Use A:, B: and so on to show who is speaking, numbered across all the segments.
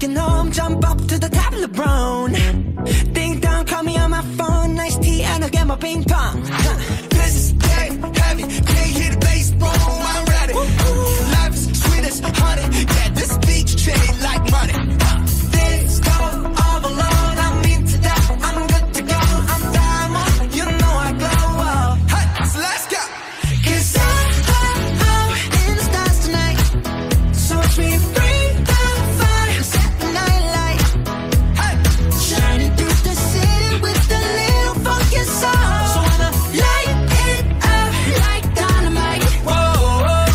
A: walking home, jump up to the top of the brown. Ding dong, call me on my phone. Nice tea and I'll get my ping pong. This is dead heavy, can't hear the bass, boom, I'm ready. Life is sweet as honey, yeah, this beach chain like money. Things go all alone, I'm into that, I'm good to go. I'm diamond, you know I glow. Hey, so let's go. 'Cause I'm in the stars tonight, so watch me bring the fire, set the night light. Hey, shining through the city with a little funky soul. So I'ma light it up like dynamite. Whoa,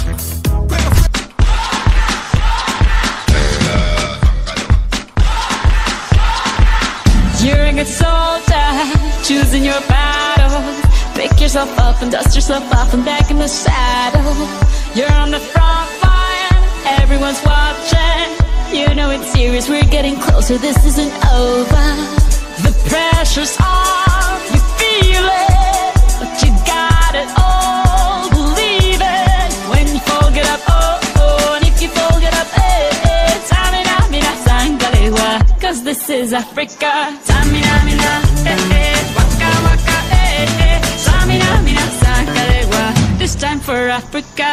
B: you're a good soldier, choosing your battle. Pick yourself up and dust yourself off and back in the saddle. You're on the front line, everyone's watching. You know it's serious, we're getting closer, this isn't over. The pressure's on, you feel it, but you got it all, believe it. When you fold it up, oh, oh, and if you fold it up, eh, tamina, mina, sangalewa. 'Cause this is Africa. Tamina, mina, waka, waka, tamina, mina, sangalewa. This time for Africa.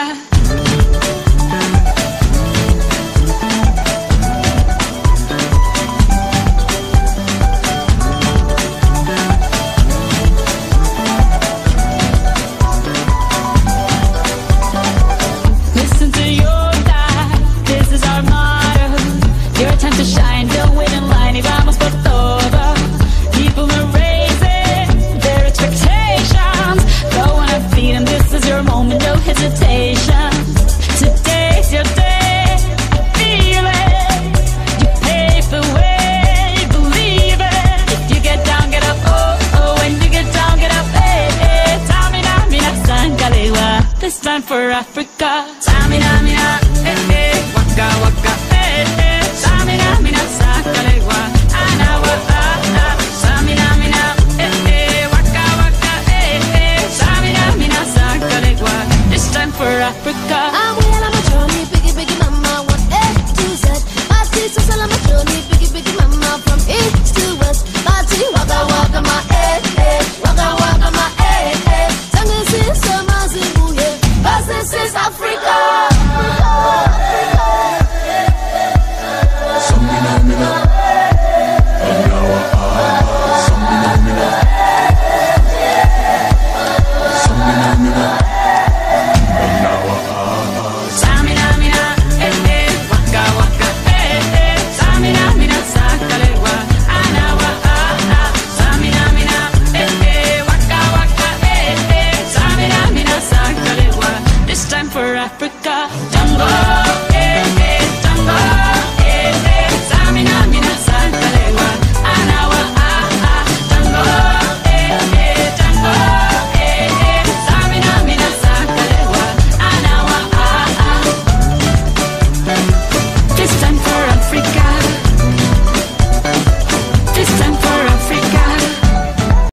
B: Listen to your life, this is our motto. Your time to shine, don't wait in line, y vamos por todo. People are raising their expectations. Go on and feed them, this is your moment, no hesitation. Today's your day, feel it. You pave the way, believe it. If you get down, get up, oh, oh. When you get down, get up, eh, tamina, mina, sangalewa. This time for Africa. Tamina, mina, waka, waka, tamina, mina, sangalewa. Anawa, tamina, mina, waka, waka, tamina, mina, sangalewa. This time for Africa.
C: I'm well on my journey, biggie, biggie mama, one A to Z. My teacher's all on my journey, biggie, biggie mama, from east to west. My tea, waka, waka, my waka, waka, my Tango is so mazimbuye, but this is Africa.